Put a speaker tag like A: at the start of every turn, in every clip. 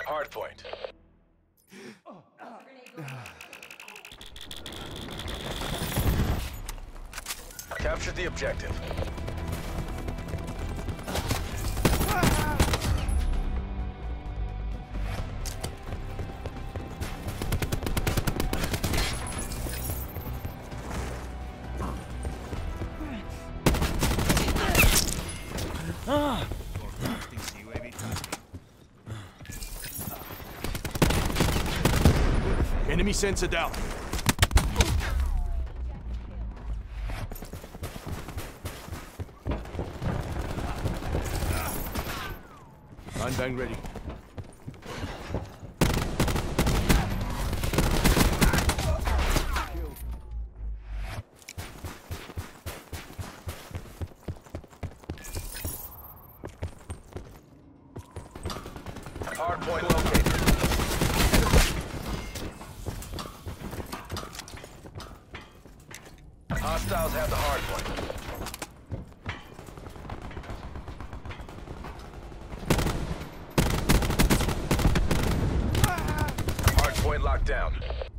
A: Hardpoint. Capture the objective.
B: Enemy sensor down. Line bang ready.
A: Hardpoint located. Hostiles have the hardpoint. Hardpoint locked down.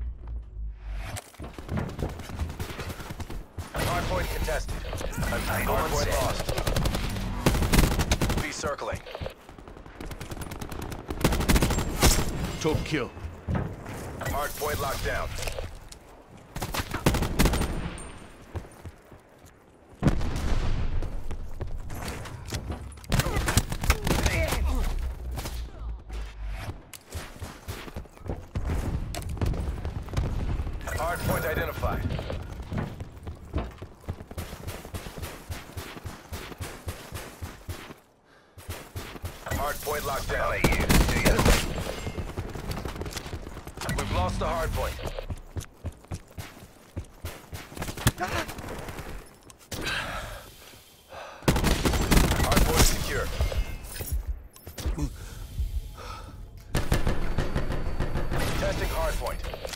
A: Hardpoint contested. Hardpoint lost. Be circling.
B: Top kill.
A: Hardpoint locked down. Hardpoint identified. Hardpoint locked down. We've lost the hardpoint. Hardpoint secure. Testing hardpoint.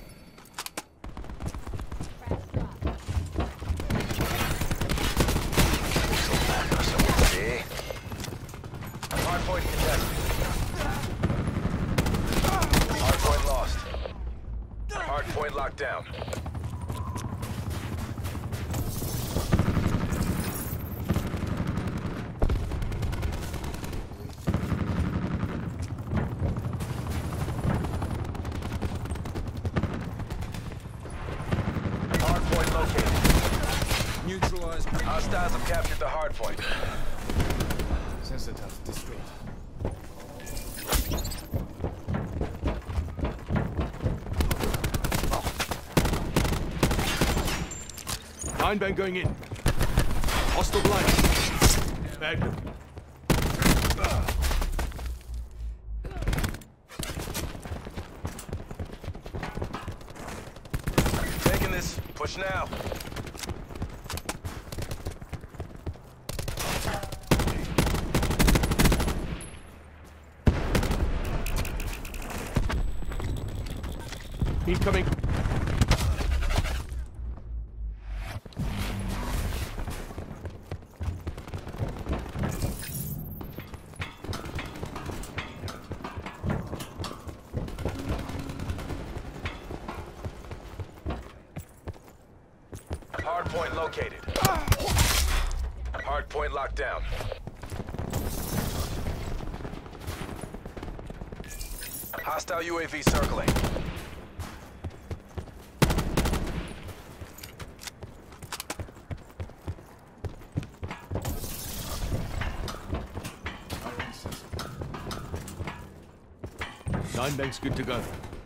A: Hardpoint contested. Hardpoint lost. Hardpoint locked down. Hardpoint located.
C: Neutralized.
A: Hostiles have captured the hardpoint.
C: Sensor tough. Destroyed.
B: Line bang going in. Hostile blind. Bagged them.
A: Taking this. Push now.
B: Incoming.
A: Hardpoint located. Hardpoint locked down. Hostile UAV circling.
B: Line bang's good to go.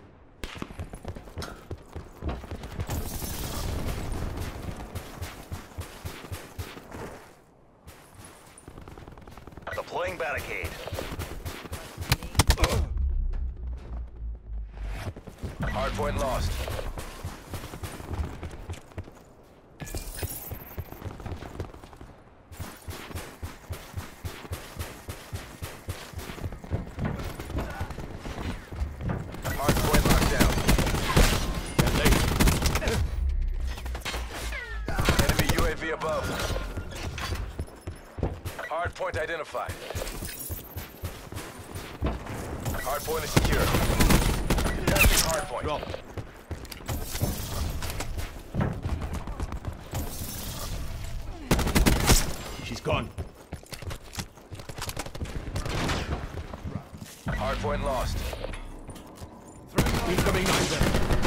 A: Deploying barricade. Hardpoint lost. Hardpoint locked down. Enemy UAV above. Hardpoint identified. Hardpoint is secure. Contesting hardpoint.
B: Drop. She's gone.
A: Hardpoint lost.
B: Incoming 9-bang.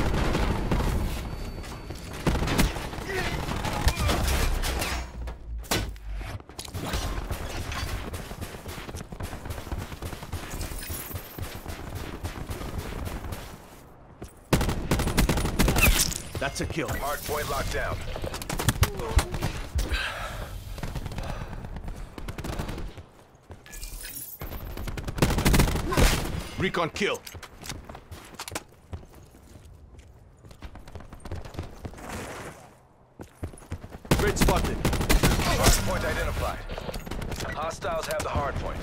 B: That's a kill.
A: Hardpoint locked down.
B: Recon kill. Great spotted.
A: Hardpoint identified. Hostiles have the hardpoint.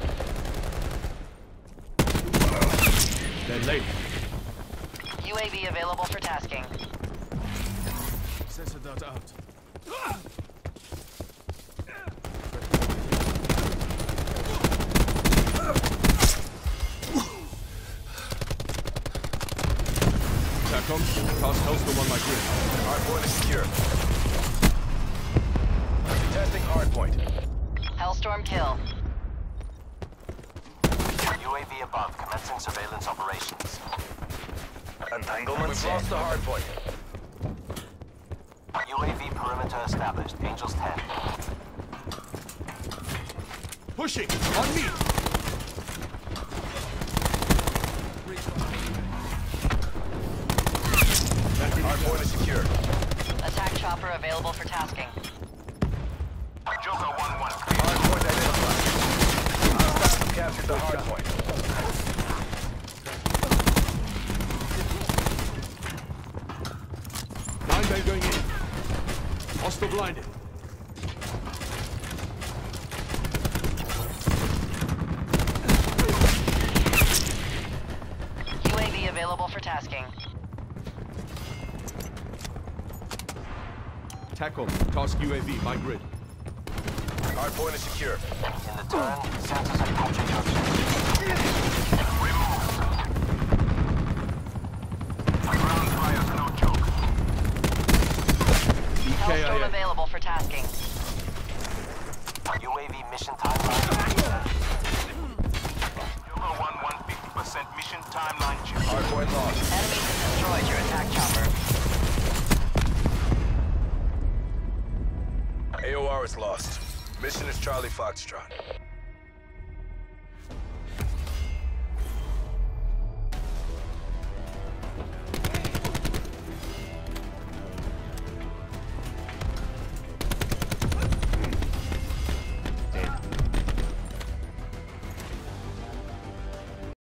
B: They're late.
D: UAV available for tasking.
C: Sensor dart out.
B: TACOM, cast Hellstorm on my grid.
A: Hardpoint is secure. Contesting hardpoint.
D: Hellstorm kill.
E: UAV above, commencing surveillance operations.
A: Entanglement. We've lost the hardpoint.
E: UAV perimeter established. Angels 10.
B: Pushing! On me!
A: Hardpoint is secure.
D: Attack chopper available for tasking.
E: Joker 1-1.
A: Hardpoint identified. Hostiles have captured the hardpoint.
B: Nine-bang going in. Hostile blinded.
D: UAV available for tasking.
B: TACOM, task UAV, my grid.
A: Hardpoint is secure.
E: In the turn, sensors have captured your objective. Ground fire's no joke.
D: Hellstorm
B: EKIA.
D: available for tasking.
E: UAV mission timeline. Joker 1-1, 50% mission timeline check.
A: Hardpoint lost.
D: Enemies have destroyed your attack chopper.
A: AOR is lost. Mission is Charlie Foxtrot.